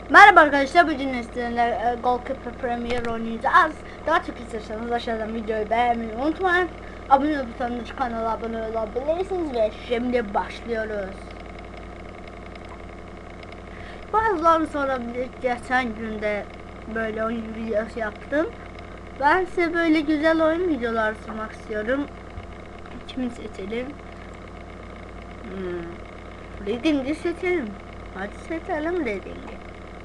Merhaba arkadaşlar, bugün sizinle Goalkeeper Premier oynayacağız. Daha çok isterseniz aşağıdan videoyu beğenmeyi unutmayın. Abone butonuna kanala abone olabilirsiniz ve şimdi başlıyoruz. Bazıları sorabilir, geçen günde böyle oyun videosu yaptım. Ben size böyle güzel oyun videoları sunmak istiyorum. Kimi seçelim? Reading'i seçelim. Hadi seçelim Reading'i.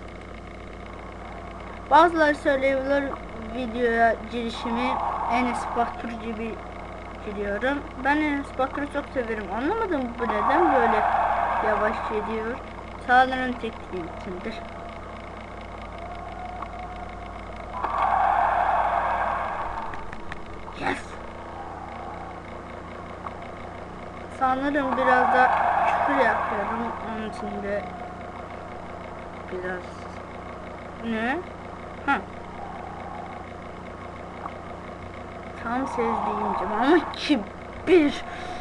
Bazıları söyleyebilir, videoya girişimi Enes Batur gibi giriyorum. Ben Enes Batur'u çok severim. Anlamadım bu neden böyle yavaş gidiyor. Sanırım tekniği içindir. Yes. Sanırım biraz da küfür yapıyorum. Onun için de biraz ne? Ha. Tam sevdiğimcim ama kibir.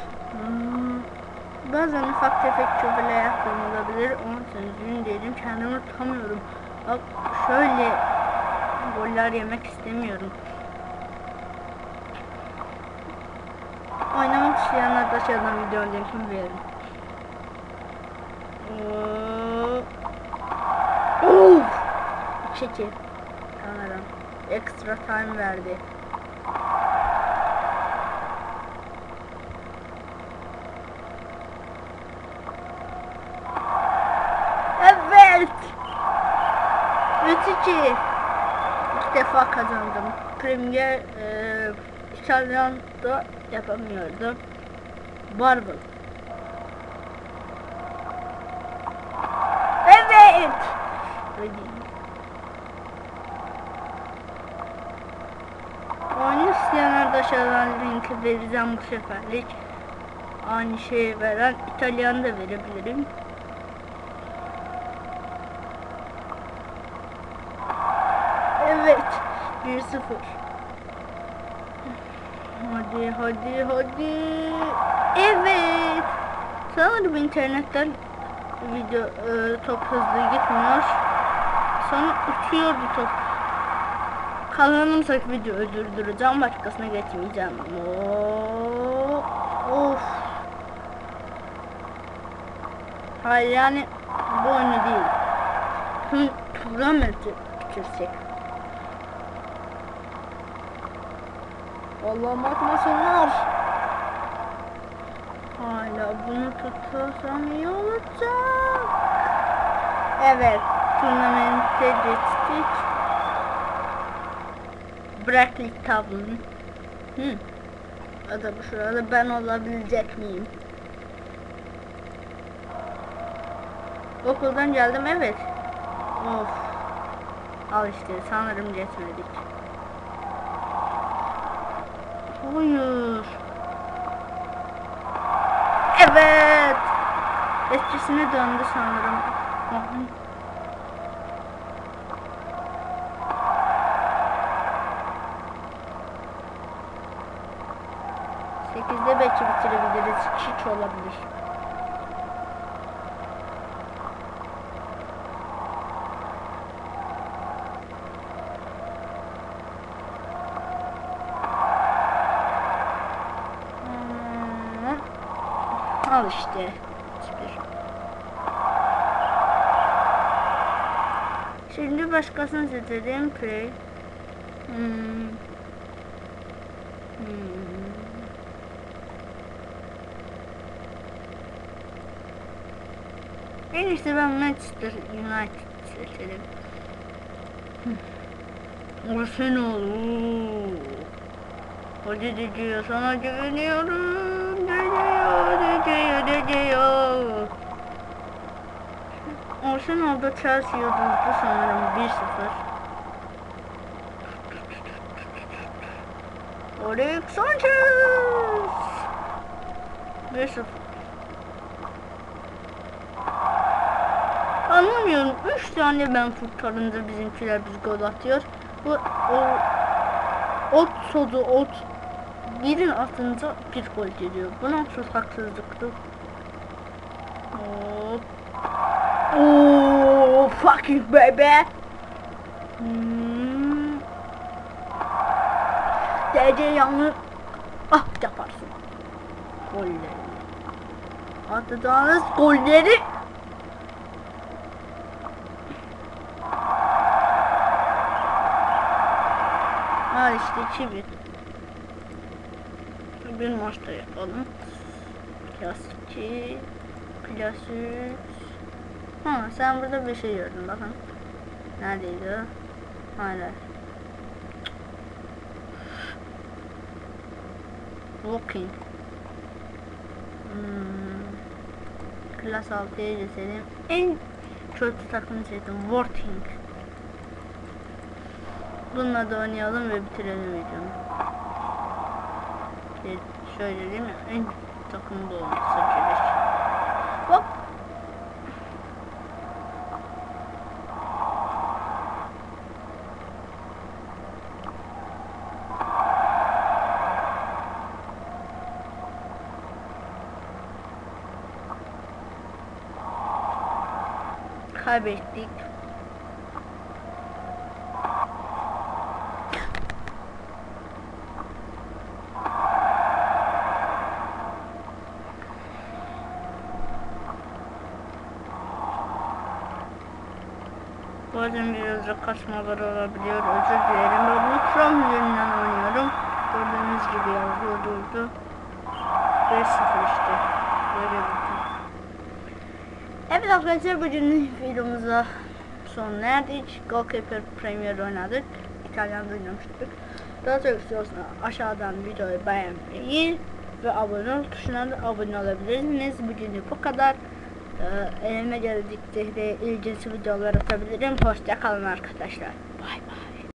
Bazen ufak tefek küfürler yaptığım olabilir. Onun için üzgün değilim. Kendimi tutamıyorum. Bak şöyle goller yemek istemiyorum. Oynamak isteyenler de aşağıdan video linkini verin. Çekil. Sanırım. Extra time verdi. Evet. 3-2. İlk defa kazandım. Premier İtalyan'da yapamıyordum. Marvel. Evet. Oyunu isteyenler de aşağıdan linki vereceğim bu seferlik. Aynı şeyi veren İtalyan'ı da verebilirim. Evet. 1-0. Hadi. Evet. Sanırım internetten video top hızlı gitmiyor. Sonra uçuyor bu top. Kazanırsak video öldüreceğim, başkasına geçmeyeceğim. Of. Hayır yani bu oyunu değil. Turnament'i bitirsek. Allah'ım atmasınlar. Hala bunu tutarsam iyi olacak. Evet, turnamente geçtik. Bıraklık tablını. Adamı şurada ben olabilecek miyim? Okuldan geldim, evet. Of. Al işte, sanırım geçmedik. Hayır. Evet. Eskisine döndü sanırım. 8'de belki bitirebiliriz. Hiç olabilir. Al işte. Şimdi başkasını seçelim. Play. En iyisi ben Manchester United seçelim. Arsenal. Hadi Didi'ye sana güveniyorum. Didi'ye. Arsenal'da Chelsea yıldızlı sanırım 1-0. Alex Sanchez 1-0. Anlamıyorum. 3 tane ben kurtarınca bizimkiler biz gol atıyor. Bu ot birin atınca bir gol geliyor. Bu nasıl haksızlıktır? Of. fucking baby. DC yalnız yaparsın. Golleri. Atacağınız golleri. Al işte 2-1. Bir maçta yapalım. Klasik. Klasik. Ha, sen burada bir şey gördün bakın. Neredeydi o? Hala. Walking. Klas 6'ya geçelim. En kötü takımı seçtim. Working. Bununla da oynayalım ve bitirelim videomu. Şöyle değil mi? En takımda olması gerek. Hop. Kaybettik. Bazen birazcık kaçmalar olabiliyor. Özür dilerim. Ben bu Chrome üzerinden oynuyorum. Gördüğünüz gibi yazıyordu. 5-0 işte. Böyle bir. Evet arkadaşlar, bugün videomuza son erdik. Goalkeeper Premier oynadık. İtalyan'da oynamıştık. Daha çok istiyorsanız aşağıdan videoyu beğenmeyi ve abone ol tuşuna da abone olabilirsiniz. Bugünlük bu kadar. Elime geldikçe de ilginç videolar atabilirim. Hoşça kalın arkadaşlar. Bay bay.